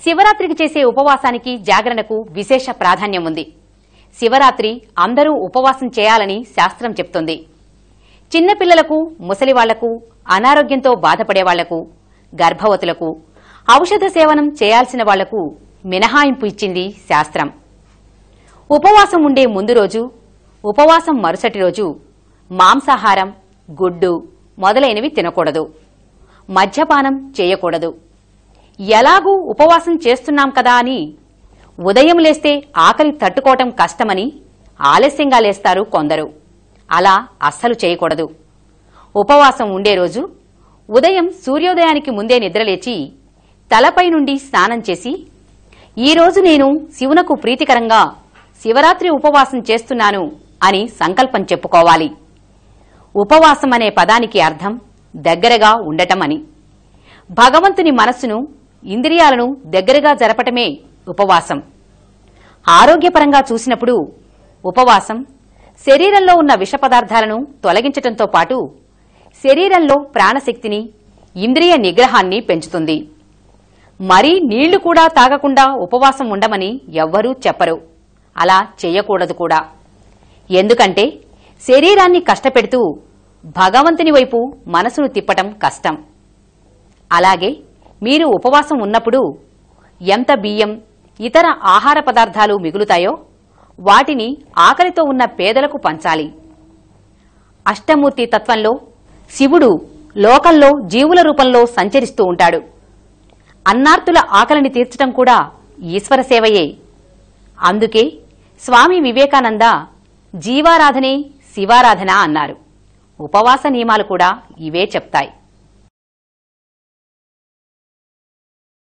శివరాత్రికి చేసే ఉపవాసానికి జాగరణకు విశేష ప్రాధాన్యం ఉంది. శివరాత్రి అందరూ ఉపవాసం చేయాలని శాస్త్రం చెప్తోంది. చిన్నపిల్లలకు, ముసలివాళ్లకు, అనారోగ్యంతో బాధపడేవాళ్లకు, గర్భవతులకు, ఔషధ సేవనం చేయాల్సిన వాళ్లకు మినహాయింపు ఇచ్చింది శాస్త్రం. ఉపవాసం ఉండే ముందు రోజు, ఉపవాసం మరుసటి రోజు మాంసాహారం, గుడ్డు మొదలైనవి తినకూడదు. మద్యపానం చేయకూడదు. ఎలాగూ ఉపవాసం చేస్తున్నాం కదా అని ఉదయం లేస్తే ఆకలి తట్టుకోవటం కష్టమని ఆలస్యంగా లేస్తారు కొందరు. అలా అస్సలు చేయకూడదు. ఉపవాసం ఉండే రోజు ఉదయం సూర్యోదయానికి ముందే నిద్రలేచి తలపై నుండి స్నానం చేసి, ఈరోజు నేను శివునకు ప్రీతికరంగా శివరాత్రి ఉపవాసం చేస్తున్నాను అని సంకల్పం చెప్పుకోవాలి. ఉపవాసం అనే పదానికి అర్థం దగ్గరగా ఉండటం అని. భగవంతుని మనస్సును, ఇంద్రియాలను దగ్గరగా జరపటమే ఉపవాసం. ఆరోగ్యపరంగా చూసినప్పుడు ఉపవాసం శరీరంలో ఉన్న విష పదార్థాలను తొలగించటంతో పాటు శరీరంలో ప్రాణశక్తిని, ఇంద్రియ నిగ్రహాన్ని పెంచుతుంది. మరీ నీళ్లు కూడా తాగకుండా ఉపవాసం ఉండమని ఎవ్వరూ చెప్పరు. అలా చెయ్యకూడదు కూడా. ఎందుకంటే శరీరాన్ని కష్టపెడుతూ భగవంతుని వైపు మనసును తిప్పటం కష్టం. అలాగే మీరు ఉపవాసం ఉన్నప్పుడు ఎంత బియ్యం, ఇతర ఆహార పదార్థాలు మిగులుతాయో వాటిని ఆకలితో ఉన్న పేదలకు పంచాలి. అష్టమూర్తి తత్వంలో శివుడు లోకంలో జీవుల రూపంలో సంచరిస్తూ ఉంటాడు. అన్నార్తుల ఆకలిని తీర్చటం కూడా ఈశ్వర సేవయే. అందుకే స్వామి వివేకానంద జీవారాధనే శివారాధన అన్నారు. ఉపవాస నియమాలు కూడా ఇవే చెప్తాయి.